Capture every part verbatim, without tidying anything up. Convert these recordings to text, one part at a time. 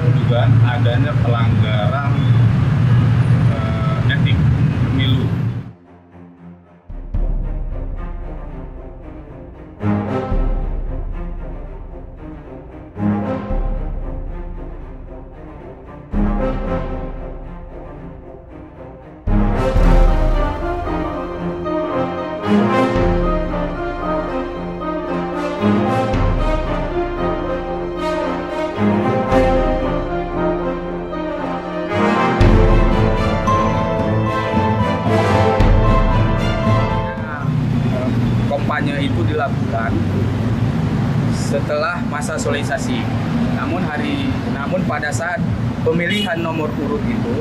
melaporkan dugaan adanya pelanggaran eh, etik pemilu. Kampanye itu dilakukan setelah masa sosialisasi. Namun hari, namun pada saat pemilihan nomor urut itu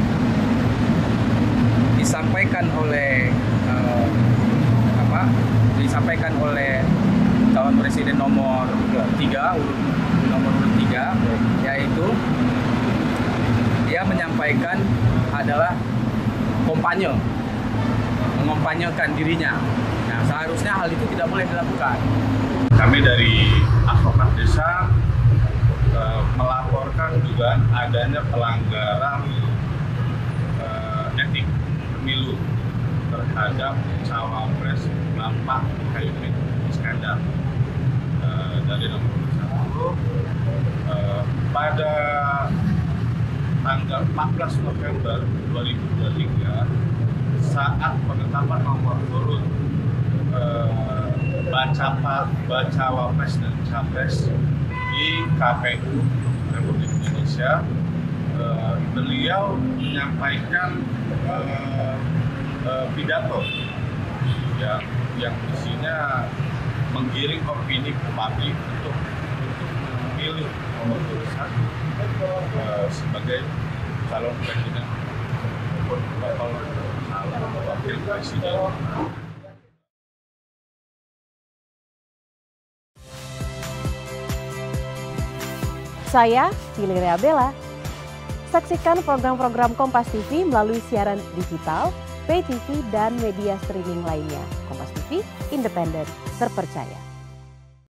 disampaikan oleh eh, apa? Disampaikan oleh calon presiden nomor tiga, urut, nomor urut tiga, yaitu dia menyampaikan adalah kampanye, mengkampanyekan dirinya. Nah, seharusnya hal itu tidak boleh dilakukan. Kami dari advokat desa eh, melaporkan dugaan adanya pelanggaran eh, etik pemilu terhadap cawapres Bapak Muhaimin Iskandar eh, dari nomor satu eh, pada tanggal empat belas November dua ribu dua puluh tiga saat penetapan nomor urut eh, baca baca wapres dan capres di K P U Republik Indonesia, eh, beliau menyampaikan eh, eh, pidato yang yang isinya menggiring opini publik untuk untuk memilih nomor urut satu eh, sebagai calon presiden maupun calon wakil presiden. Saya Valeria Bella. Saksikan program-program Kompas T V melalui siaran digital, pay T V, dan media streaming lainnya. Kompas T V, independen, terpercaya.